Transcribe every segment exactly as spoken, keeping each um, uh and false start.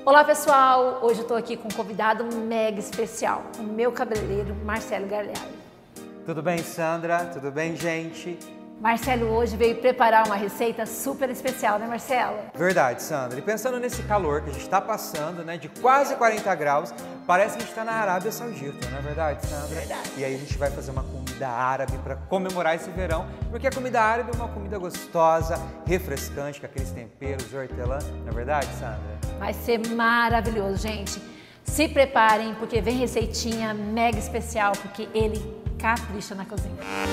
Olá pessoal, hoje eu estou aqui com um convidado mega especial, o meu cabeleireiro Marcelo Garliai. Tudo bem, Sandra? Tudo bem, gente? Marcelo hoje veio preparar uma receita super especial, né, Marcelo? Verdade, Sandra. E pensando nesse calor que a gente está passando, né, de quase quarenta graus, parece que a gente está na Arábia Saudita, não é verdade, Sandra? Verdade. E aí a gente vai fazer uma comida árabe para comemorar esse verão, porque a comida árabe é uma comida gostosa, refrescante, com aqueles temperos de hortelã, não é verdade, Sandra? Vai ser maravilhoso, gente. Se preparem, porque vem receitinha mega especial, porque ele capricha na cozinha.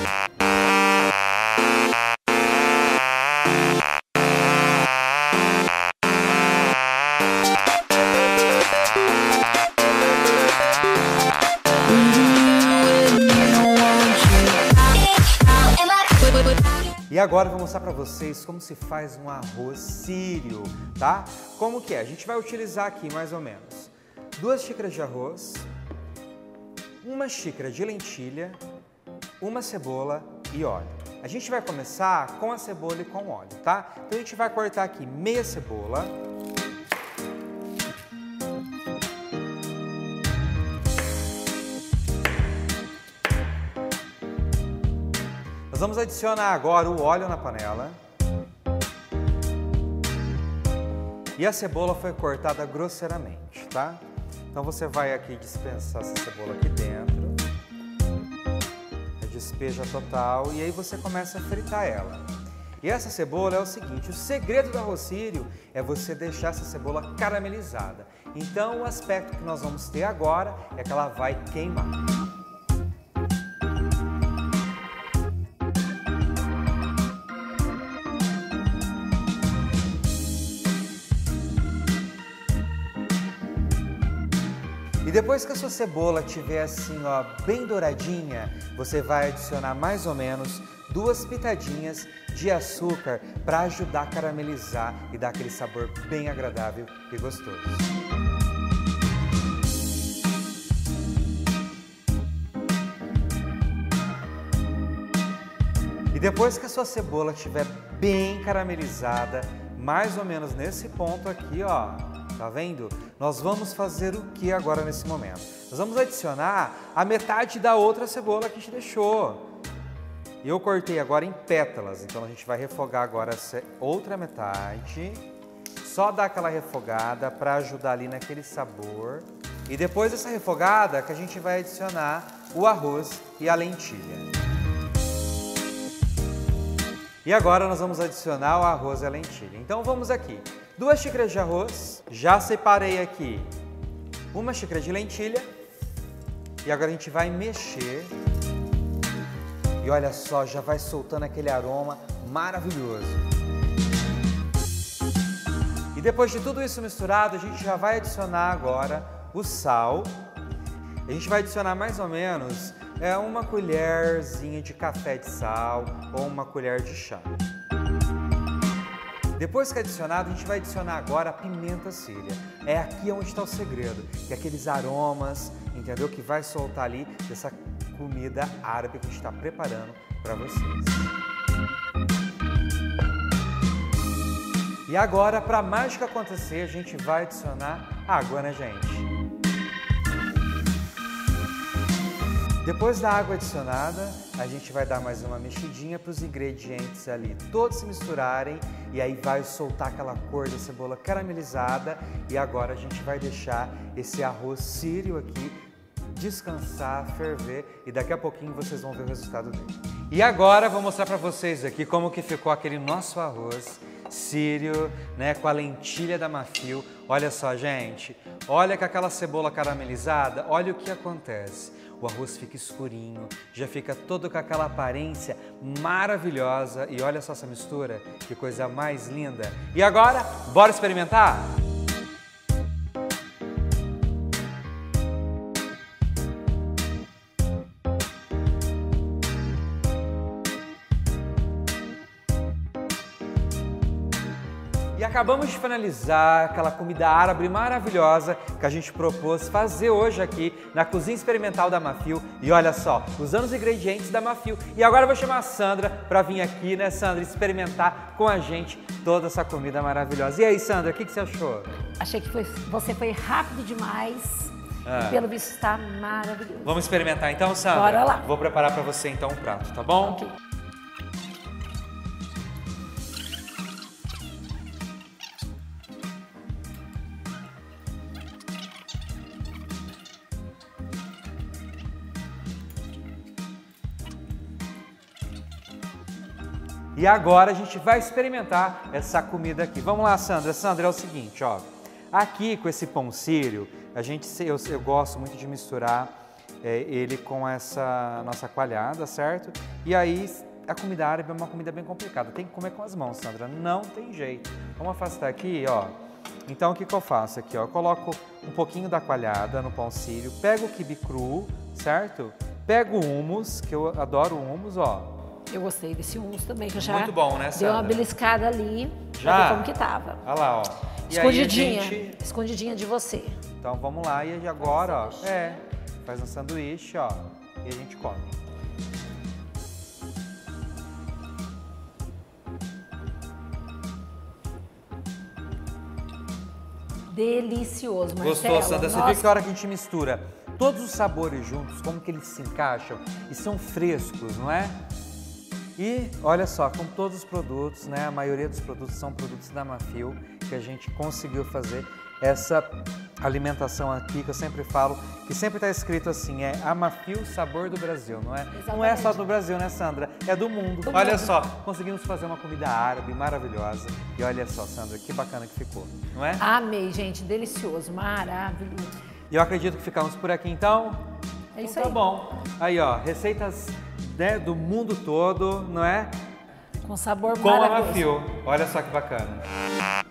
E agora eu vou mostrar para vocês como se faz um arroz sírio, tá? Como que é? A gente vai utilizar aqui mais ou menos duas xícaras de arroz, uma xícara de lentilha, uma cebola e óleo. A gente vai começar com a cebola e com o óleo, tá? Então a gente vai cortar aqui meia cebola. Nós vamos adicionar agora o óleo na panela. E a cebola foi cortada grosseiramente, tá? Então você vai aqui dispensar essa cebola aqui dentro. Despeja total e aí você começa a fritar ela. E essa cebola é o seguinte, o segredo do arroz sírio é você deixar essa cebola caramelizada. Então o aspecto que nós vamos ter agora é que ela vai queimar. E depois que a sua cebola estiver assim, ó, bem douradinha, você vai adicionar mais ou menos duas pitadinhas de açúcar para ajudar a caramelizar e dar aquele sabor bem agradável e gostoso. E depois que a sua cebola estiver bem caramelizada, mais ou menos nesse ponto aqui, ó, tá vendo? Nós vamos fazer o que agora nesse momento? Nós vamos adicionar a metade da outra cebola que a gente deixou. E eu cortei agora em pétalas, então a gente vai refogar agora essa outra metade. Só dar aquela refogada para ajudar ali naquele sabor. E depois dessa refogada que a gente vai adicionar o arroz e a lentilha. E agora nós vamos adicionar o arroz e a lentilha. Então vamos aqui. Duas xícaras de arroz, já separei aqui uma xícara de lentilha e agora a gente vai mexer e olha só, já vai soltando aquele aroma maravilhoso. E depois de tudo isso misturado, a gente já vai adicionar agora o sal. A gente vai adicionar mais ou menos é, uma colherzinha de café de sal ou uma colher de chá. Depois que é adicionado, a gente vai adicionar agora a pimenta síria. É aqui onde está o segredo, que é aqueles aromas, entendeu? Que vai soltar ali dessa comida árabe que a gente está preparando para vocês. E agora, para a mágica acontecer, a gente vai adicionar água, né, gente? Depois da água adicionada, a gente vai dar mais uma mexidinha para os ingredientes ali todos se misturarem e aí vai soltar aquela cor da cebola caramelizada e agora a gente vai deixar esse arroz sírio aqui descansar, ferver e daqui a pouquinho vocês vão ver o resultado dele. E agora vou mostrar para vocês aqui como que ficou aquele nosso arroz sírio, né, com a lentilha da Mafil. Olha só, gente, olha com aquela cebola caramelizada, olha o que acontece. O arroz fica escurinho, já fica todo com aquela aparência maravilhosa e olha só essa mistura, que coisa mais linda. E agora, bora experimentar? acabamos de finalizar aquela comida árabe maravilhosa que a gente propôs fazer hoje aqui na Cozinha Experimental da Mafio. E olha só, usando os ingredientes da Mafio. E agora eu vou chamar a Sandra para vir aqui, né, Sandra, experimentar com a gente toda essa comida maravilhosa. E aí, Sandra, o que, que você achou? Achei que foi, você foi rápido demais. Ah. E pelo visto está maravilhoso. Vamos experimentar então, Sandra? Bora lá. Vou preparar para você então um prato, tá bom? Ok. E agora a gente vai experimentar essa comida aqui. Vamos lá, Sandra. Sandra, é o seguinte, ó. Aqui com esse pão sírio, a gente, eu, eu gosto muito de misturar é, ele com essa nossa coalhada, certo? E aí a comida árabe é uma comida bem complicada. Tem que comer com as mãos, Sandra. Não tem jeito. Vamos afastar aqui, ó. Então o que, que eu faço aqui, ó? Eu coloco um pouquinho da coalhada no pão sírio, pego o quibe cru, certo? Pego o hummus, que eu adoro o hummus, ó. Eu gostei desse hummus também, que eu já Muito bom, né, Sandra? deu uma beliscada ali, já? pra ver como que tava. Olha lá, ó. E Escondidinha, aí a gente... escondidinha de você. Então vamos lá, e agora, ó, é, faz um sanduíche, ó, e a gente come. Delicioso, Marcelo. Gostou, Sandra? Você Nossa. vê que a hora que a gente mistura todos os sabores juntos, como que eles se encaixam e são frescos, não é? E olha só, com todos os produtos, né, a maioria dos produtos são produtos da Mafio, que a gente conseguiu fazer essa alimentação aqui, que eu sempre falo, que sempre está escrito assim, é a Mafio Sabor do Brasil, não é? Exatamente. Não é só do Brasil, né, Sandra? É do mundo. Do olha mundo. só, conseguimos fazer uma comida árabe maravilhosa. E olha só, Sandra, que bacana que ficou, não é? Amei, gente, delicioso, maravilhoso. E eu acredito que ficamos por aqui, então. É isso então, tá aí. bom. Aí, ó, receitas, né, do mundo todo, não é? Com sabor Com a maravilhoso. Mafio. Olha só que bacana.